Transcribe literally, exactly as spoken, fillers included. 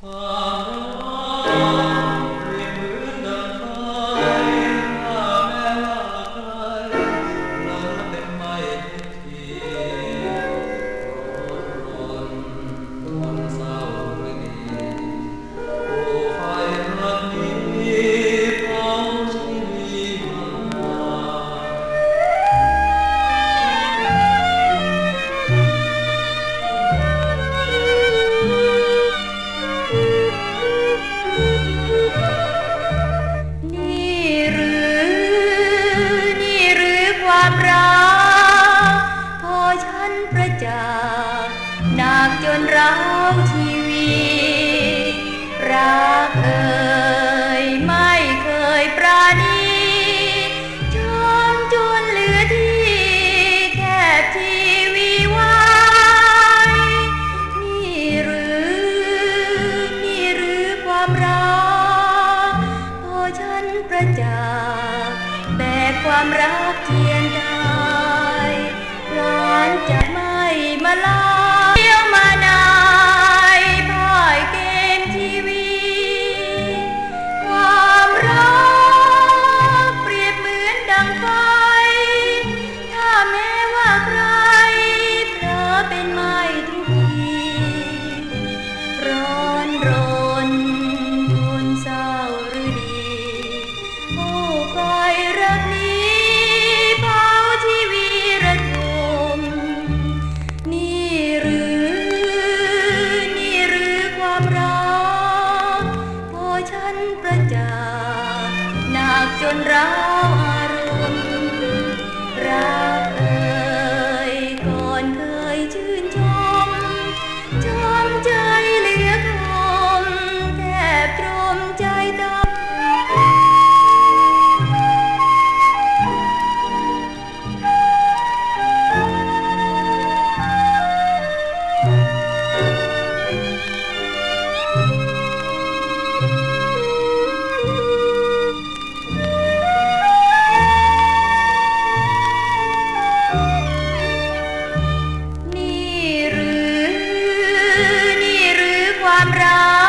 หนักจนร้าวชีวิตรักเอ่ยไม่เคยปราณีช้ำจนเหลือที่แคบชีวิตไว้นี่หรือนี่หรือความรักพอฉันประจักษ์แบกความรักเทียนตายหวานจะไม่มาลาเที่ยวมานายพ่ายเกมชีวิตความรักเปรียบเหมือนดังไฟถ้าแม้ว่าใครเพลอเป็นไม้ทุกทีร้อนรนทนเศร้าหรือดีโอ้ไฟรักนี้เผาชีวิตระทมนี่หรือนี่หรือความรักพอฉันประจักษ์หนักจนร้าวอารมณ์รักเอ่ยก่อนเคยชื่นชมช้ำใจเหลือคมแทบตรมใจดำนี่หรือนี่หรือความรัก